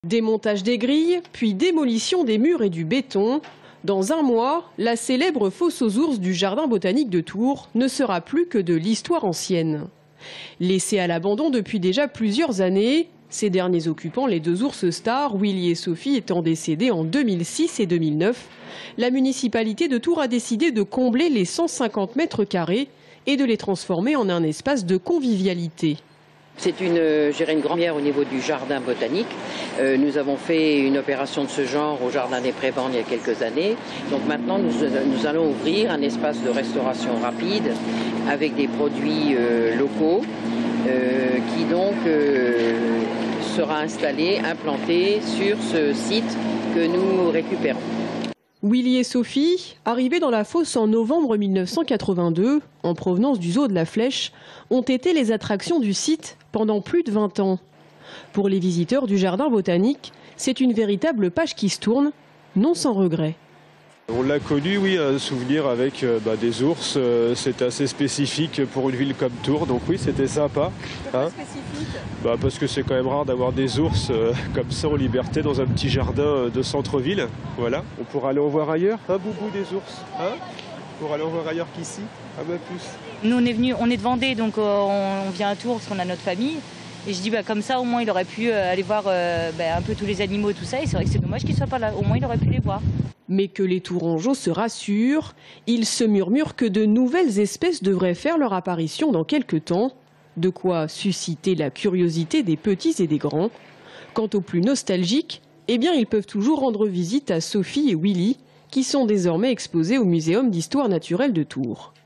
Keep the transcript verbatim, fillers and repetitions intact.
Démontage des grilles, puis démolition des murs et du béton. Dans un mois, la célèbre fosse aux ours du Jardin botanique de Tours ne sera plus que de l'histoire ancienne. Laissée à l'abandon depuis déjà plusieurs années, ses derniers occupants, les deux ours stars, Willy et Sophie, étant décédés en deux mille six et deux mille neuf, la municipalité de Tours a décidé de combler les cent cinquante mètres carrés et de les transformer en un espace de convivialité. C'est une, une grande au niveau du jardin botanique. Euh, nous avons fait une opération de ce genre au jardin des Prébendes il y a quelques années. Donc maintenant, nous, nous allons ouvrir un espace de restauration rapide avec des produits euh, locaux euh, qui donc euh, sera installé, implanté sur ce site que nous récupérons. Willy et Sophie, arrivés dans la fosse en novembre mille neuf cent quatre-vingt-deux, en provenance du zoo de la Flèche, ont été les attractions du site pendant plus de vingt ans. Pour les visiteurs du jardin botanique, c'est une véritable page qui se tourne, non sans regret. On l'a connu, oui, un souvenir avec euh, bah, des ours. Euh, c'était assez spécifique pour une ville comme Tours, donc oui, c'était sympa. Hein, spécifique bah, parce que c'est quand même rare d'avoir des ours euh, comme ça en liberté dans un petit jardin de centre-ville. Voilà. On pourra aller en voir ailleurs, hein, Boubou, des ours, hein, pour aller en voir ailleurs qu'ici. Ah bah plus. Nous, on est venu, on est de Vendée, donc euh, on, on vient à Tours parce qu'on a notre famille. Et je dis, bah, comme ça, au moins, il aurait pu euh, aller voir euh, bah, un peu tous les animaux et tout ça. Et c'est vrai que c'est dommage qu'il ne soit pas là. Au moins, il aurait pu les voir. Mais que les Tourangeaux se rassurent, il se murmure que de nouvelles espèces devraient faire leur apparition dans quelques temps. De quoi susciter la curiosité des petits et des grands. Quant aux plus nostalgiques, eh bien, ils peuvent toujours rendre visite à Sophie et Willy, qui sont désormais exposés au Muséum d'histoire naturelle de Tours.